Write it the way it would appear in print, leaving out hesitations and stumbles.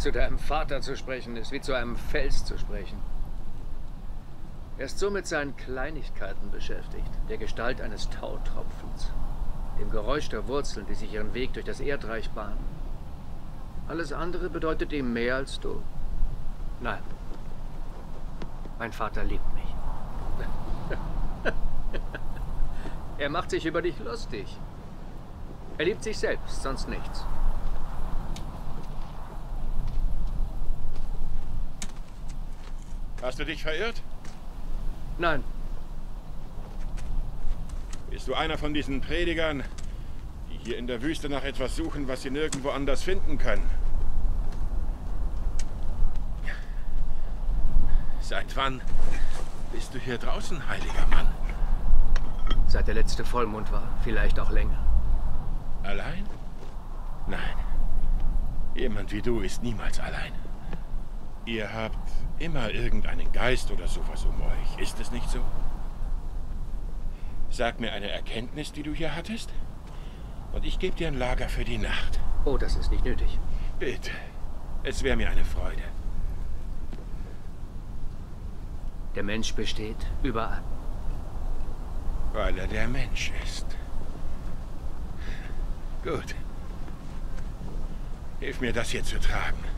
Zu deinem Vater zu sprechen ist wie zu einem Fels zu sprechen. Er ist so mit seinen Kleinigkeiten beschäftigt, der Gestalt eines Tautropfens, dem Geräusch der Wurzeln, die sich ihren Weg durch das Erdreich bahnen. Alles andere bedeutet ihm mehr als du. Nein. Mein Vater liebt mich. Er macht sich über dich lustig. Er liebt sich selbst, sonst nichts. Hast du dich verirrt? Nein. Bist du einer von diesen Predigern, die hier in der Wüste nach etwas suchen, was sie nirgendwo anders finden können? Seit wann bist du hier draußen, heiliger Mann? Seit der letzte Vollmond war, vielleicht auch länger. Allein? Nein. Jemand wie du ist niemals allein. Ihr habt immer irgendeinen Geist oder sowas um euch. Ist es nicht so? Sag mir eine Erkenntnis, die du hier hattest, und ich gebe dir ein Lager für die Nacht. Oh, das ist nicht nötig. Bitte. Es wäre mir eine Freude. Der Mensch besteht überall. Weil er der Mensch ist. Gut. Hilf mir, das hier zu tragen.